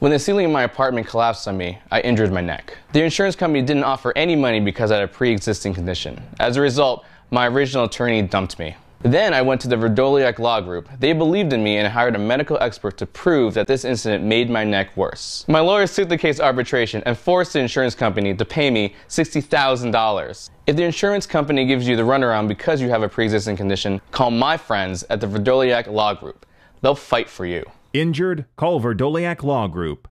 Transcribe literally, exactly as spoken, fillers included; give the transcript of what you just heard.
When the ceiling in my apartment collapsed on me, I injured my neck. The insurance company didn't offer any money because I had a pre-existing condition. As a result, my original attorney dumped me. Then I went to the Vrdolyak law group. They believed in me and hired a medical expert to prove that this incident made my neck worse. My lawyers took the case to arbitration and forced the insurance company to pay me sixty thousand dollars. If the insurance company gives you the runaround because you have a pre-existing condition, call my friends at the Vrdolyak law group. They'll fight for you. Injured? Call Vrdolyak Law Group.